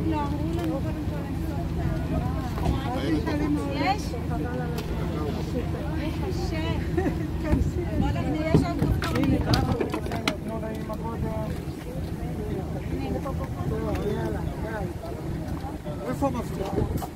עוד לא אמרו לנו קודם כל יש? קשה. יש עוד כפתורים. איפה מפתיע?